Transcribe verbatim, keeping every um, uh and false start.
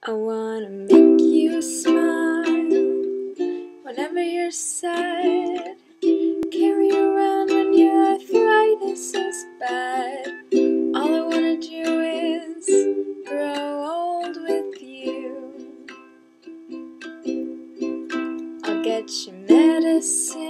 I wanna make you smile whenever you're sad. Carry you around when your arthritis is bad. All I wanna do is grow old with you. I'll get you medicine